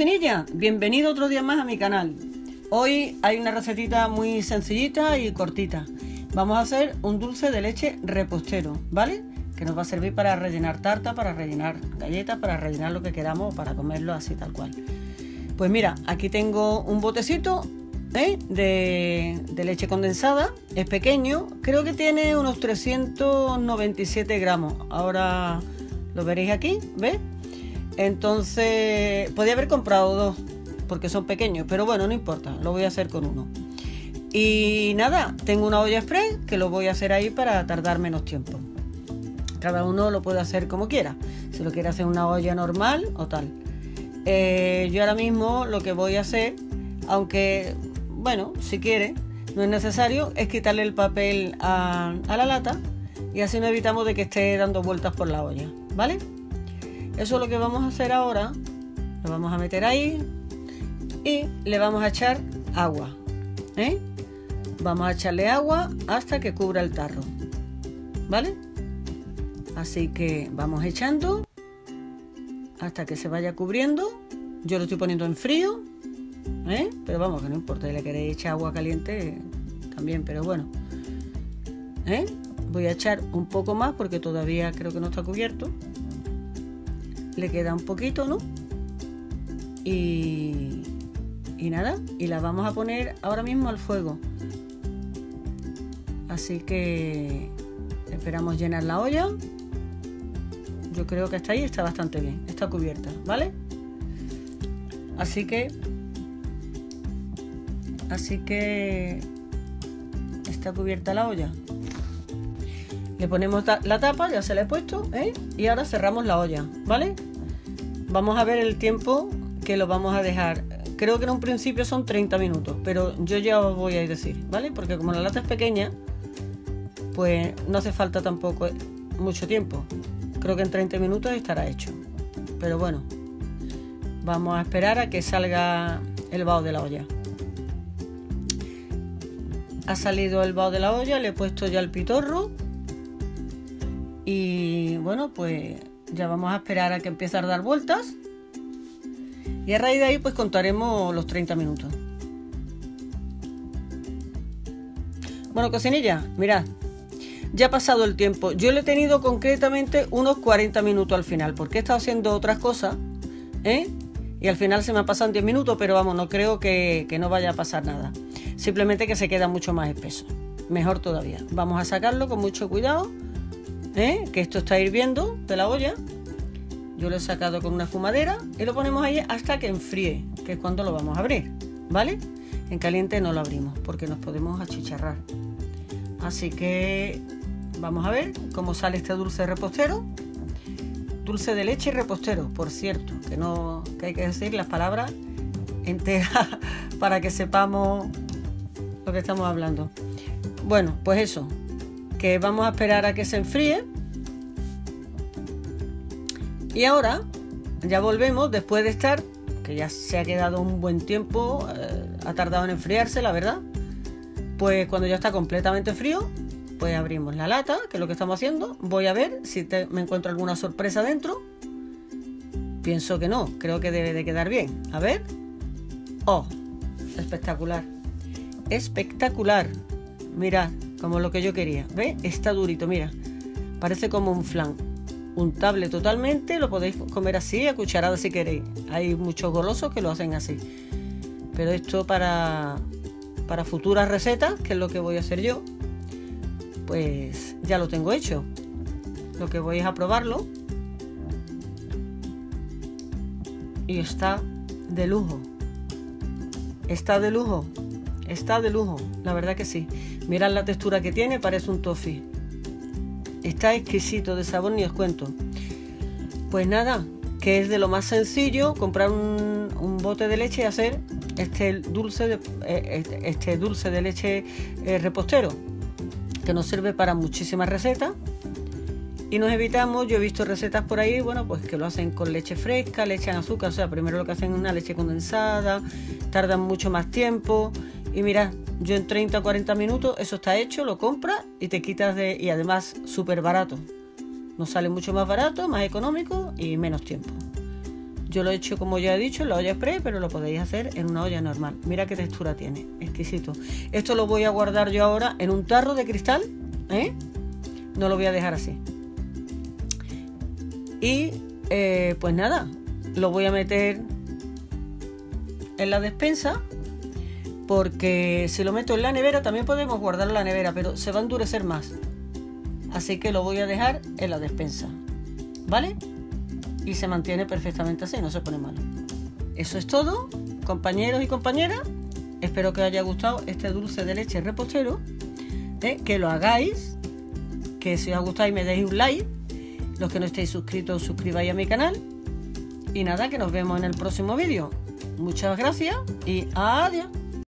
cocinilla, bienvenido otro día más a mi canal. Hoy hay una recetita muy sencillita y cortita. Vamos a hacer un dulce de leche repostero, ¿vale? Que nos va a servir para rellenar tarta, para rellenar galletas, para rellenar lo que queramos, para comerlo así tal cual. Pues mira, aquí tengo un botecito de leche condensada, es pequeño, creo que tiene unos 397 gramos. Ahora lo veréis aquí, ¿ves? Entonces, podía haber comprado dos, porque son pequeños, pero bueno, no importa, lo voy a hacer con uno. Y nada, tengo una olla express que lo voy a hacer ahí para tardar menos tiempo. Cada uno lo puede hacer como quiera, si lo quiere hacer en una olla normal o tal. Yo ahora mismo lo que voy a hacer, aunque, bueno, si quiere, no es necesario, es quitarle el papel a la lata y así no evitamos de que esté dando vueltas por la olla, ¿vale? Eso es lo que vamos a hacer ahora. Lo vamos a meter ahí y le vamos a echar agua, Vamos a echarle agua hasta que cubra el tarro, ¿vale? Así que vamos echando hasta que se vaya cubriendo. Yo lo estoy poniendo en frío, pero vamos, que no importa, si le queréis echar agua caliente también, pero bueno, voy a echar un poco más porque todavía creo que no está cubierto. Le queda un poquito, ¿no? Y nada, y la vamos a poner ahora mismo al fuego. Así que esperamos llenar la olla. Yo creo que hasta ahí está bastante bien, está cubierta, ¿vale? Así que está cubierta la olla. Le ponemos la tapa, ya se la he puesto, y ahora cerramos la olla, ¿vale? Vamos a ver el tiempo que lo vamos a dejar. Creo que en un principio son 30 minutos, pero yo ya os voy a decir, ¿vale? Porque como la lata es pequeña, pues no hace falta tampoco mucho tiempo. Creo que en 30 minutos estará hecho. Pero bueno, vamos a esperar a que salga el vaho de la olla. Ha salido el vaho de la olla, le he puesto ya el pitorro. Y bueno, pues ya vamos a esperar a que empiece a dar vueltas. Y a raíz de ahí pues contaremos los 30 minutos. Bueno, cocinilla, mirad, ya ha pasado el tiempo. Yo le he tenido concretamente unos 40 minutos al final, porque he estado haciendo otras cosas, y al final se me han pasado 10 minutos, pero vamos, no creo que no vaya a pasar nada. Simplemente que se queda mucho más espeso. Mejor todavía. Vamos a sacarlo con mucho cuidado, que esto está hirviendo de la olla. Yo lo he sacado con una espumadera y lo ponemos ahí hasta que enfríe, que es cuando lo vamos a abrir, ¿vale? En caliente no lo abrimos porque nos podemos achicharrar. Así que vamos a ver cómo sale este dulce repostero. Dulce de leche repostero, por cierto, que hay que decir las palabras enteras para que sepamos lo que estamos hablando. Bueno, pues eso, que vamos a esperar a que se enfríe. Y ahora ya volvemos después de estar, que ya se ha quedado un buen tiempo, ha tardado en enfriarse, la verdad. Pues cuando ya está completamente frío, pues abrimos la lata, que es lo que estamos haciendo. Voy a ver si me encuentro alguna sorpresa dentro. Pienso que no, creo que debe de quedar bien. A ver. ¡Oh! Espectacular. Espectacular. Mirad, como lo que yo quería. ¿Ves? Está durito, mira. Parece como un flan. Untable totalmente, lo podéis comer así, a cucharada si queréis. Hay muchos golosos que lo hacen así. Pero esto para futuras recetas, que es lo que voy a hacer yo, pues ya lo tengo hecho. Lo que voy es a probarlo. Y está de lujo. Está de lujo. Está de lujo, la verdad que sí. Mirad la textura que tiene, parece un toffee. Está exquisito de sabor, ni os cuento. Pues nada, que es de lo más sencillo, comprar un bote de leche y hacer este dulce de leche repostero, que nos sirve para muchísimas recetas. Y nos evitamos, yo he visto recetas por ahí, bueno, pues que lo hacen con leche fresca, le echan azúcar, o sea, primero lo que hacen es una leche condensada, tardan mucho más tiempo. Y mirad, yo en 30 o 40 minutos eso está hecho, lo compras y te quitas y además súper barato. Nos sale mucho más barato, más económico y menos tiempo. Yo lo he hecho, como ya he dicho, en la olla express, pero lo podéis hacer en una olla normal. Mira qué textura tiene, exquisito. Esto lo voy a guardar yo ahora en un tarro de cristal, ¿eh? No lo voy a dejar así. Y pues nada, lo voy a meter en la despensa, porque si lo meto en la nevera, también podemos guardarlo en la nevera, pero se va a endurecer más. Así que lo voy a dejar en la despensa, ¿vale? Y se mantiene perfectamente así, no se pone malo. Eso es todo, compañeros y compañeras. Espero que os haya gustado este dulce de leche repostero, que lo hagáis, que si os ha gustado me deis un like. Los que no estéis suscritos, suscribáis a mi canal. Y nada, que nos vemos en el próximo vídeo. Muchas gracias y adiós.